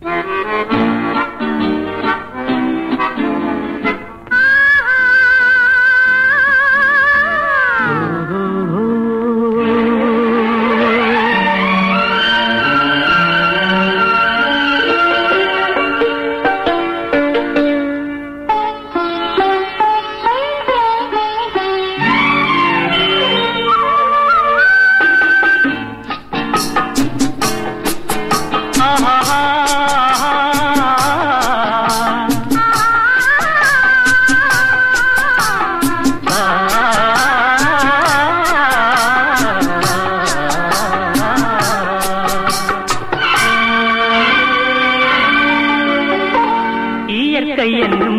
இயற்கை என்னும்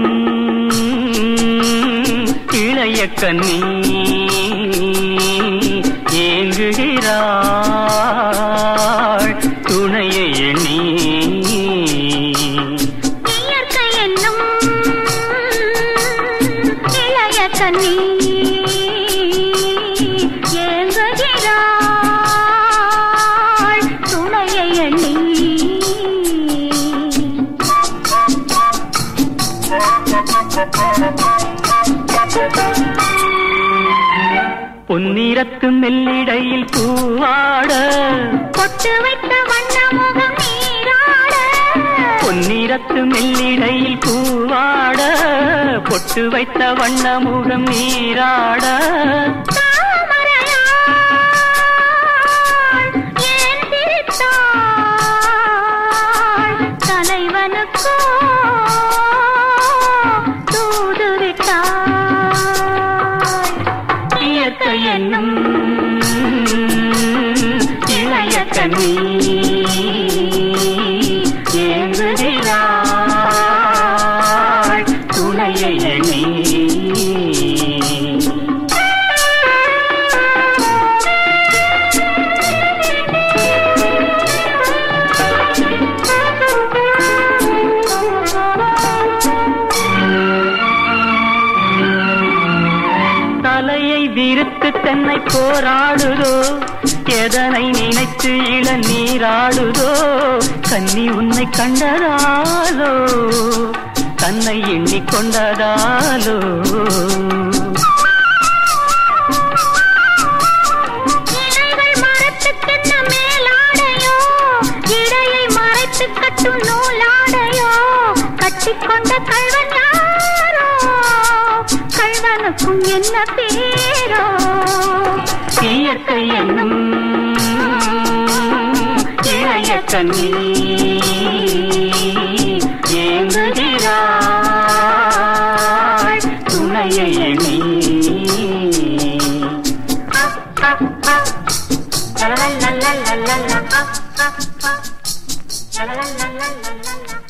இளைய கன்னி ஏங்குகிறாள் துணையை எண்ணி. இயற்கை என்னும் இளைய கன்னி ஏங்குகிறாள் துணையை எண்ணி. பொன்னிறத்து மெல்லிடையில் பூவாட பொட்டு வைத்த வண்ணமுகம் நீராட. பொன்னிறத்து மெல்லிடையில் பூவாட பொட்டு வைத்த வண்ணமுகம் நீராட. ஏன் பிரித்தாள் தலைவனுக்கோ தூது விட்டாள். இயற்கை என்னும் இளைய கன்னி ஏங்குகிறாள் துணையை எண்ணி. தலையை விரித்து தென்னை போராடுதோ எதனை நினைத்து இளநீராடுதோ. கன்னி உன்னை கண்டதாலோ தன்னை எண்ணிக்கொண்டதாலோ. இலைகள் மரத்துக்கென்ன மேலாடையோ இடையை மறைத்து கட்டும் நூலாடையோ. கட்டிக்கொண்ட கள்வன் யாரோ கள்வனுக்கும் என்ன பேரோ. இயற்கை என்னும் இளைய கன்னி ஏங்குகிறாள் துணையை எண்ணி. la la la la la la la la la la la la la